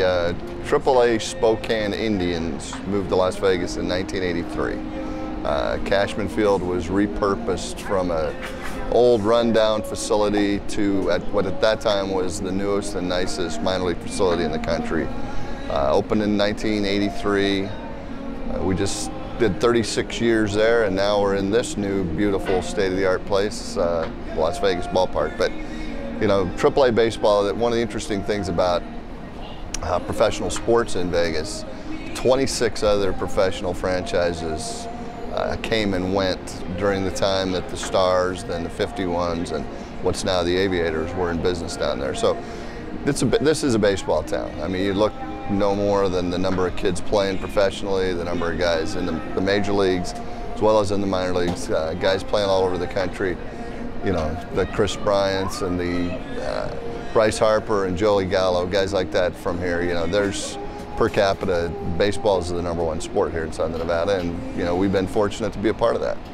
AAA Spokane Indians moved to Las Vegas in 1983. Cashman Field was repurposed from an old rundown facility to what at that time was the newest and nicest minor league facility in the country. Opened in 1983. We just did 36 years there, and now we're in this new, beautiful, state-of-the-art place, Las Vegas Ballpark. But you know, AAA baseball, one of the interesting things about professional sports in Vegas, 26 other professional franchises came and went during the time that the Stars, then the 51s, and what's now the Aviators were in business down there. So this is a baseball town. I mean, you look no more than the number of kids playing professionally, the number of guys in the major leagues, as well as in the minor leagues, guys playing all over the country. You know, the Chris Bryants and the Bryce Harper and Joey Gallo, guys like that from here. You know, there's per capita, baseball is the #1 sport here in Southern Nevada, and you know, we've been fortunate to be a part of that.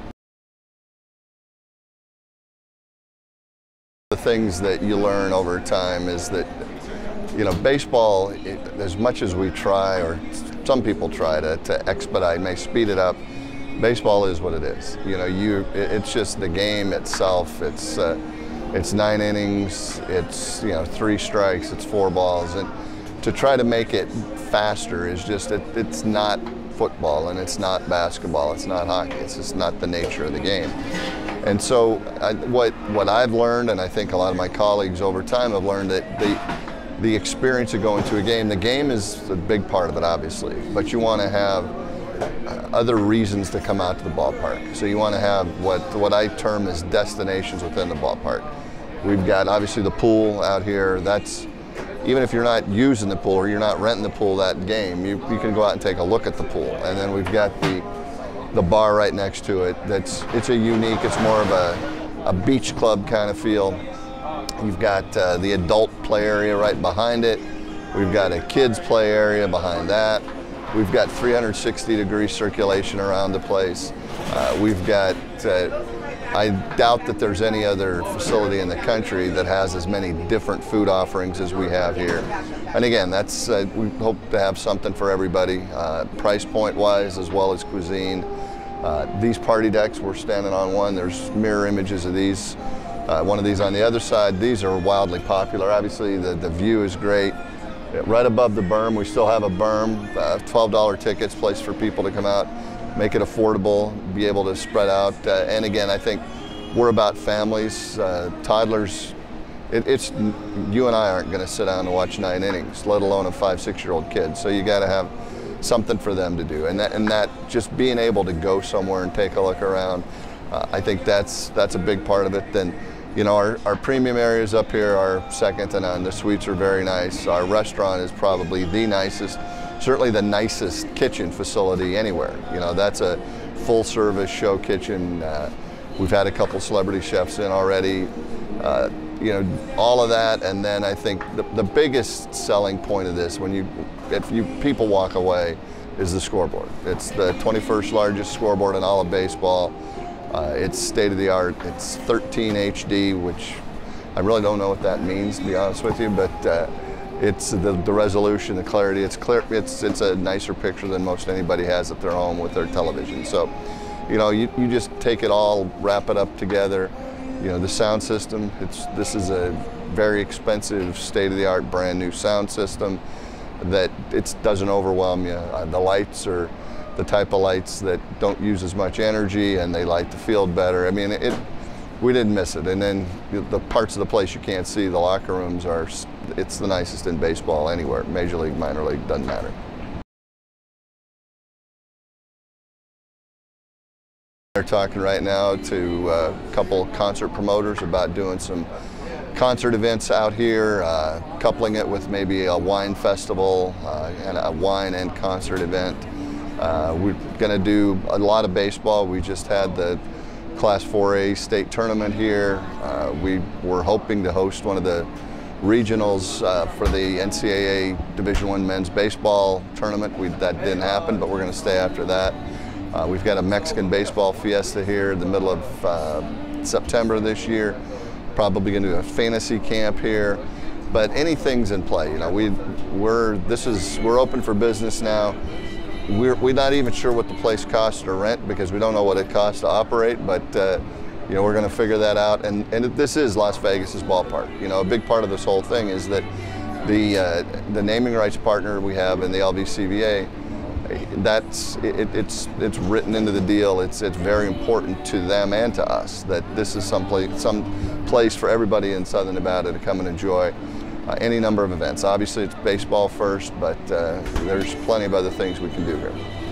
The things that you learn over time is that, you know, baseball, as much as we try, or some people try to expedite, may speed it up, baseball is what it is. You know, it's just the game itself. It's 9 innings, it's, you know, 3 strikes, it's 4 balls, and to try to make it faster is just, it's not football, and it's not basketball, it's not hockey, it's just not the nature of the game. And so what I've learned, and I think a lot of my colleagues over time have learned, that the experience of going to a game, the game is a big part of it, obviously, but you want to have other reasons to come out to the ballpark. So you want to have what I term as destinations within the ballpark. We've got obviously the pool out here. That's, even if you're not using the pool or you're not renting the pool that game, you can go out and take a look at the pool. And then we've got the bar right next to it. It's a unique, it's more of a beach club kind of feel. You've got the adult play area right behind it. We've got a kids play area behind that. We've got 360-degree circulation around the place. We've got, I doubt that there's any other facility in the country that has as many different food offerings as we have here. And again, that's, we hope to have something for everybody, price point wise as well as cuisine. These party decks, we're standing on one. There's mirror images of these. One of these on the other side. These are wildly popular. Obviously, the view is great. Right above the berm, we still have a berm, $12 tickets, place for people to come out, make it affordable, be able to spread out. And again, I think we're about families, toddlers. You and I aren't going to sit down and watch 9 innings, let alone a 5, 6-year-old kid. So you got to have something for them to do, and that just being able to go somewhere and take a look around. I think that's a big part of it. Then, you know, our premium areas up here are second to none. The suites are very nice. Our restaurant is probably the nicest, certainly the nicest kitchen facility anywhere. You know, that's a full-service show kitchen. We've had a couple celebrity chefs in already. You know, all of that, and then I think the biggest selling point of this, if people walk away, is the scoreboard. It's the 21st largest scoreboard in all of baseball. It's state-of-the-art. It's 13 HD, which I really don't know what that means, to be honest with you, but it's the resolution, the clarity. It's clear. It's a nicer picture than most anybody has at their home with their television. So, you know, you just take it all, wrap it up together. You know, the sound system. This is a very expensive, state-of-the-art, brand new sound system that it doesn't overwhelm you. The lights are the type of lights that don't use as much energy, and they light the field better. I mean, we didn't miss it. And then the parts of the place you can't see, the locker rooms it's the nicest in baseball anywhere. Major league, minor league, doesn't matter. They're talking right now to a couple concert promoters about doing some concert events out here, coupling it with maybe a wine festival and a wine and concert event. We're going to do a lot of baseball. We just had the Class 4A state tournament here. We were hoping to host one of the regionals for the NCAA Division I men's baseball tournament. That didn't happen, but we're going to stay after that. We've got a Mexican baseball fiesta here in the middle of September this year. Probably going to do a fantasy camp here. but anything's in play. You know, we're open for business now. We're not even sure what the place costs to rent because we don't know what it costs to operate, but you know, we're going to figure that out. And this is Las Vegas's ballpark. You know, a big part of this whole thing is that the naming rights partner we have in the LVCVA, it's written into the deal. It's very important to them and to us that this is some place for everybody in Southern Nevada to come and enjoy any number of events. Obviously, it's baseball first, but there's plenty of other things we can do here.